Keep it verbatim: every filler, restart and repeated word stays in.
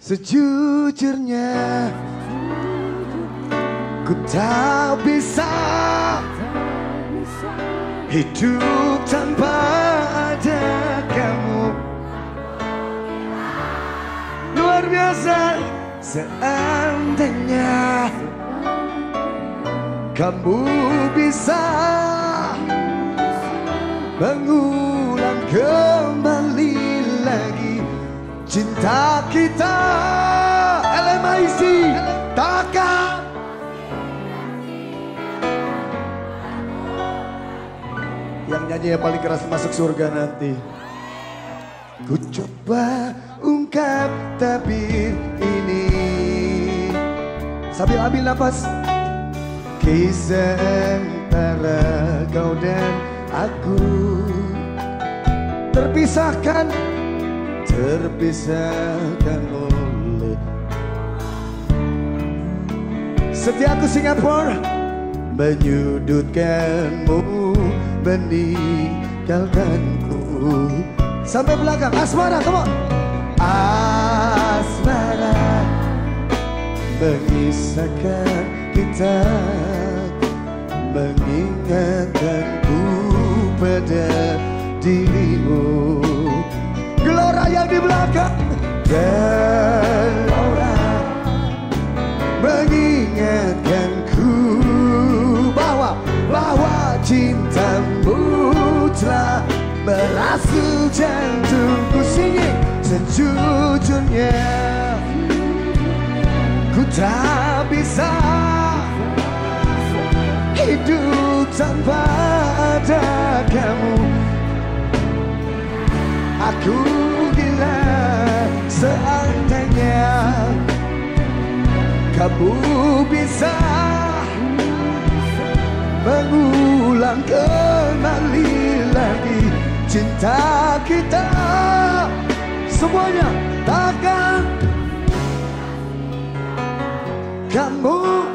Sejujurnya ku tak bisa hidup tanpa ada kamu. Luar biasa. Seandainya kamu bisa mengulang kembali lagi cinta kita, L M I C takkan. Yang nyanyi yang paling keras masuk surga nanti. Ku coba ungkap tabir ini sambil ambil nafas. Kisah antara kau dan aku terpisahkan, terpisahkan oleh setiaku Singapura, menyudutkanmu, meninggalkanku. Sampai belakang, asmara, come on. Asmara mengisahkan kita, mengingatkanku pada dirimu. Gelora yang di belakang. Gelora mengingatkanku bahwa bahwa cintamu telah merasuk jantungku. Singing. Sejujurnya ku tak bisa hidup tanpa ada kamu. Aku gila seandainya kamu bisa mengulang kembali lagi cinta kita. Semuanya takkan kamu